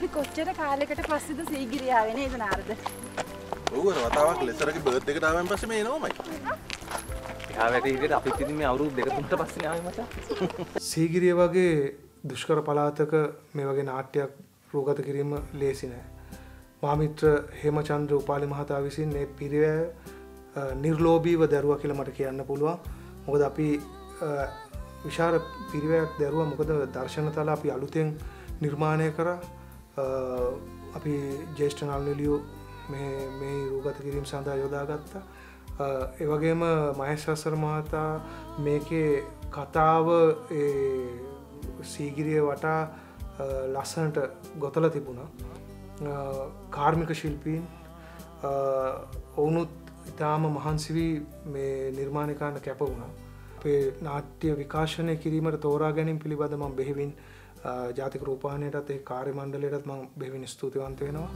කොච්චර කාලයකට පස්සේද සීගිරිය ආවේ නේද නාරද? ඔව් අර වතාවක් ලෙසරගේ බර්ත් එකට ආවෙන් පස්සේ මේ එනවමයි. එහා වැඩි විදිහට අපිත් ඉතින් මේ අවුරුදු 2-3කට පස්සේ ආවේ මචං. සීගිරිය වගේ දුෂ්කර පළාතක මේ වගේ නාට්‍යයක් රූගත කිරීම ලේසි නෑ. මාමිත්‍ර හේමචන්ද්‍ර උපාලි මහතා විසින් මේ පිරිවැය නිර්ලෝභීව දැරුවා කියලා මට කියන්න පුළුවන්. මොකද අපි විශාල පිරිවැයක් දැරුවා. මොකද දර්ශනතල අපි අලුතෙන් නිර්මාණය කරා. අපි ජ්‍යෙෂ්ඨ නළුනිලියෝ මේ රූගත කිරීම සඳහා යොදාගත්තා. ඒ වගේම මහේෂ් සසර මහතා මේකේ කතාව සීගිරිය වටා ලස්සනට ගොතලා තිබුණා. කාර්මික ශිල්පීන් ඔවුනුත් ඉතාම මහන්සි වී මේ නිර්මාණය කරන්න කැප වුණා. අපේ නාට්‍ය විකාශනය කිරීමට තෝරා ගැනීම පිළිබඳ මම බෙහෙවින් ජාතික රූපවාහිනියටත් ඒ කාර්ය මණ්ඩලයටත් මම බෙහෙවින් ස්තුතිවන්ත වෙනවා.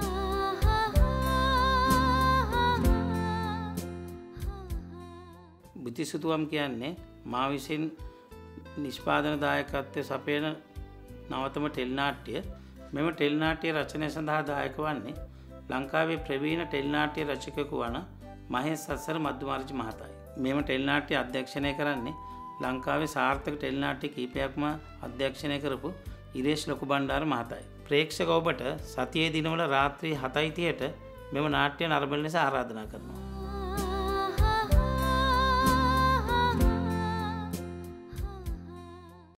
බුතිසුතුවම් කියන්නේ මා විසින් නිෂ්පාදන දායකත්වයේ සපයන නවතම ටෙලිනාට්‍ය. මෙම ටෙලිනාට්‍ය රචනය සඳහා දායක වන්නේ ලංකාවේ ප්‍රවීණ ටෙලිනාට්‍ය රචකයෙකු වන මහේෂ් සසර මද්දුමාරච්චි මහතායි. මෙම ටෙලිනාට්‍ය අධ්‍යක්ෂණය කරන්නේ ලංකාවේ සාර්ථක ටෙලිනාට්‍ය කීපයක්ම අධ්‍යක්ෂණය කරපු ඉරේෂ් ලොකු බණ්ඩාර මහතායි. ප්‍රේක්ෂක ඔබට සතියේ දිනවල රාත්‍රී 7:30ට මෙම නාට්‍ය නරඹන ලෙස ආරාධනා කරනවා.